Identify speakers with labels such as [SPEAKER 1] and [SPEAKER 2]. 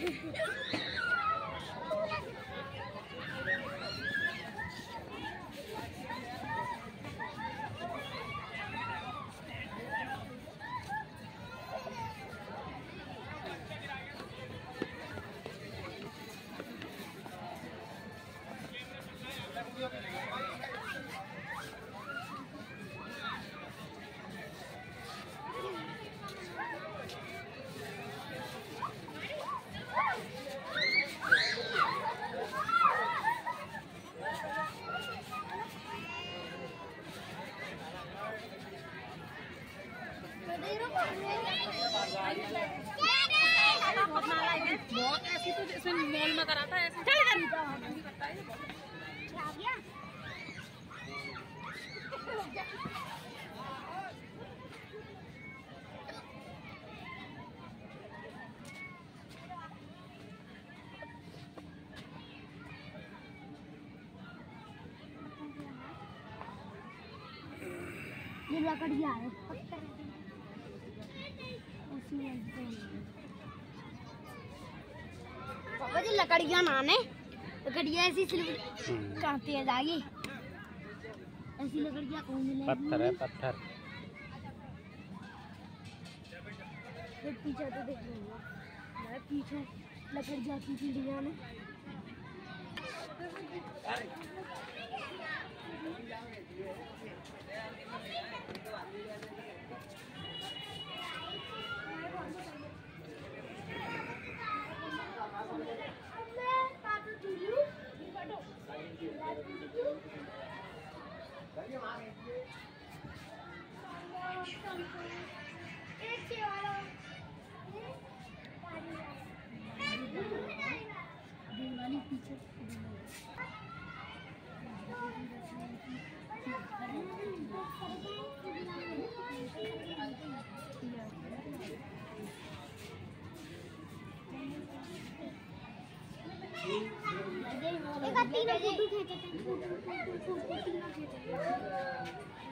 [SPEAKER 1] बहुत ऐसी तो जैसे मॉल में कराता है, ऐसे करता है।
[SPEAKER 2] ये लकड़ियाँ है पापा जी, लकड़ियाँ नाने लकड़ियाँ ऐसी कहाँ तेज आ गई, ऐसी लकड़ियाँ कौन मिलेगी?
[SPEAKER 3] पत्थर है पत्थर।
[SPEAKER 2] पीछे तो देख लो, पीछे लकड़ियाँ की चिड़िया ने पीछे एक तीनों फोटो खींचे थे।